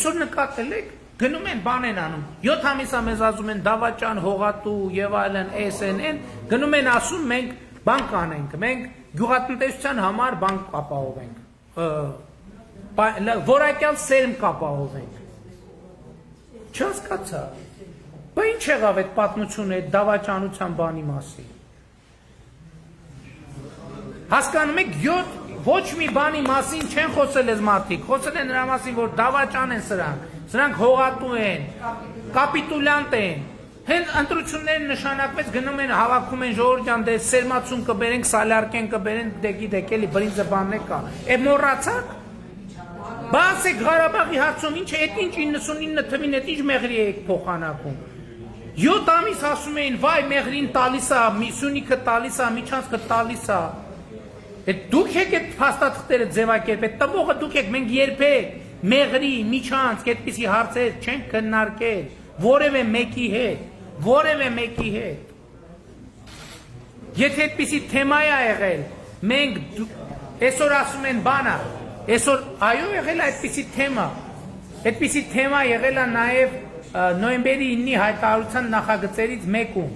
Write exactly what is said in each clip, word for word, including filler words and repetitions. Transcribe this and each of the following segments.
Այսօր նկատել եք գնում են բան են անում յոթ ամիս է մեզ ասում են դավաճան հողատու եւ այլն S N N գնում են ասում մենք բան կանենք մենք գյուղատնտեսության համար բան կապահովենք որակյալ սերմ կապահովենք չհասկացա բա ինչ եղավ այդ պատմությունը այդ դավաճանության բանի մասին հասկանում եք յոթ ոչ մի բանի մասին չեն խոսել այս մարդիկ խոսել են նրա մասին որ դավաճան են սրանք սրանք հողատու են կապիտուլյանտ են հենց ընտրությունները նշանակվեց գնում են հավաքում են ժողովուրդ ջան դե սերմացում կբերենք սալարկեն կբերենք դե գիտեք էլի բրինձը բանն կա է մոռացաք բա ասեք Ղարաբաղի հարցում ինչ է այդ ինչ իննսունինը թվին այդ ինչ մեղրի եք փոխանակում յոթ ամիս ասում էին վայ մեղրին տալիս է Սյունիքը տալիս է Միջանցքը տալիս է այդ դուք եք այդ փաստաթղթերը ձևակերպել տվողը դուք եք մենք երբեք մեղրի Միջանցք այդպիսի հարցեր չենք քննարկել որևէ մեկի հետ որևէ մեկի հետ եթե այդպիսի թեմա է եղել մենք այսօր ասում են բանա այսօր այո եղել է այդպիսի թեմա այդպիսի թեմա եղել է նաև նոյեմբերի իննի հայտարարության նախագծերից մեկում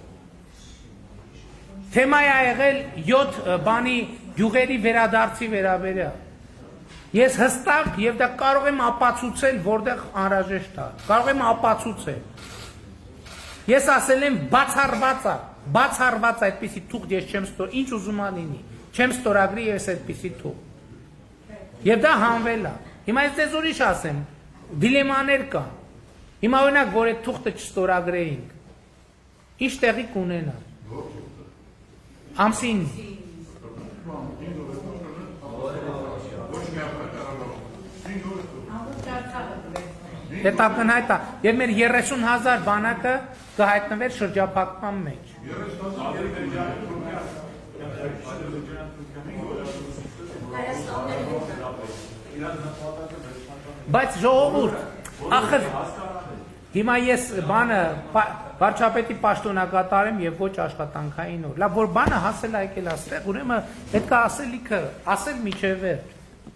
թեմա է եղել յոթ բանի գյուղերի վերադարձի վերաբերյալ ես հստակ եւ դա կարող եմ ապացուցել որտեղ անհրաժեշտ է կարող եմ ապացուցել ես ասել եմ բացառված է բացառված է այդպիսի թուղթ ես չեմ ստոր ինչ ուզում ա լինի չեմ ստորագրի ես այդպիսի թուղթ եւ դա հանվել է հիմա ես ձեզ ուրիշ ասեմ դիլեմաներ կա հիմա օրինակ որ այդ թուղթը չստորագրեինք ինչ տեղի կունենա ամսին հետապնայտ է և մեր երեսուն հազար բանակը կհայտնվեր շրջափակման մեջ բայց ժողովուրդ ախր հիմա ես բանը վարչապետի պաշտոնակատար եմ և ոչ աշխատանքային օր լավ որ բանը հասել է եկել աստեղ ուրեմն պետք է ասելիքը ասել միջև վերջ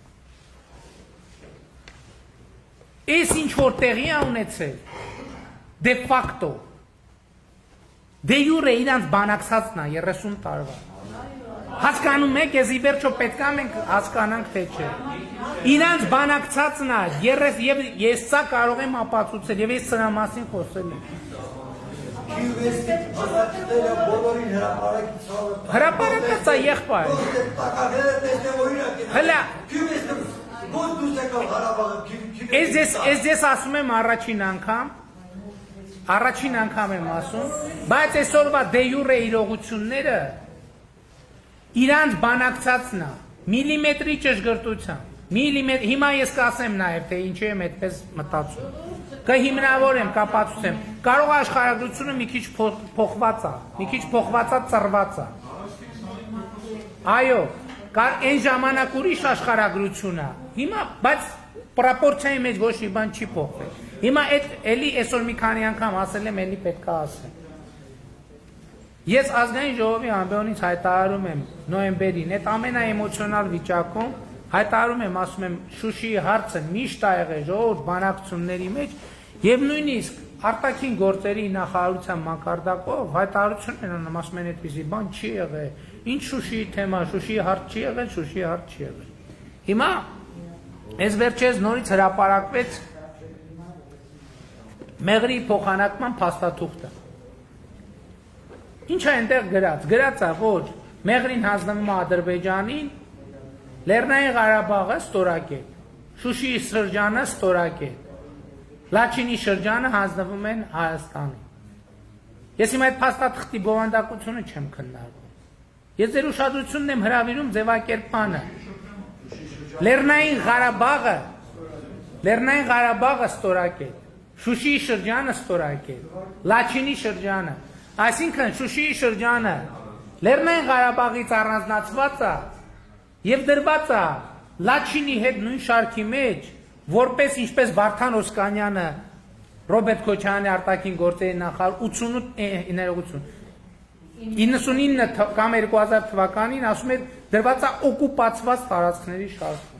Այս ինչ որ տեղի է ունեցել, դե ֆակտո, դե յուրե իրանց բանակցածն է երեսուն տարվա, հասկանում եք, ես ի վերջո պետք է մենք հասկանանք թե չէ, իրանց բանակցածն է, և ես սա կարող եմ ապացուցել, և ես սրա մասին խոսել եմ, հրապարակած է եղբայր, հլա, Ես ձեզ ասում եմ առաջին անգամ, առաջին անգամ եմ ասում, բայց այսօրվա դե յուրե իրողությունները իրանց բանակցածն է, միլիմետրի ճշգրտությամբ, հիմա ես կասեմ նաև, թե ինչի եմ այդպես մտածում, կհիմնավորեմ, կապացուցեմ, կարող է աշխարհագրությունը մի քիչ փոխված է, մի քիչ փոխված է, ծռված է, այո, այն ժամանակ ուրիշ աշխարհագրություն է, հիմա, բայց պրոպորցիայի մեջ ոչ մի բան չի փոխվել։ Հիմա այդ էլի այսօր մի քանի անգամ ասել եմ, էլի պետք է ասեմ։ Ես ազգային ժողովի ամբիոնից հայտարարում եմ նոյեմբերին, այդ ամենաէմոցիոնալ վիճակում հայտարարում եմ, ասում եմ Շուշիի հարցը միշտ ա եղել ժողովուրդ բանակցությունների մեջ եւ նույնիսկ արտաքին գործերի նախարարության մակարդակով հայտարարություն են անում, ասում են այդպիսի բան չի եղել, ինչ Շուշիի թեմա, Շուշիի հարց չի եղել, Շուշիի հարց չի եղել։ Հիմա Այս վերջերս նորից հրապարակվեց մեղրի փոխանակման փաստաթուղթը։ Ինչ է այնտեղ գրած, գրած է որ մեղրին հանձնվում է Ադրբեջանին, Լեռնային Ղարաբաղը ստորակետ, Շուշիի շրջանը ստորակետ, Լաչինի շրջանը հանձնվում են Հայաստանին։ Ես հիմա այդ փաստաթղթի բովանդակությունը չեմ քննարկում։ Ես ձեր ուշադրությունն եմ հրավիրում ձևակերպմանը։ Լեռնային Ղարաբաղը, Լեռնային Ղարաբաղը ստորակետ, Շուշիի շրջանը ստորակետ, Լաչինի շրջանը, այսինքն Շուշիի շրջանը Լեռնային Ղարաբաղից առանձնացված է եւ դրված է Լաչինի հետ նույն շարքի մեջ, որպես ինչպես Վարդան Օսկանյանը, Ռոբերտ Քոչարյանի արտաքին գործերի նախարար ութսունութ ներողություն իննսունինը կամ երկու հազար թվականին ասում է դրված է օկուպացված տարածքների շարք։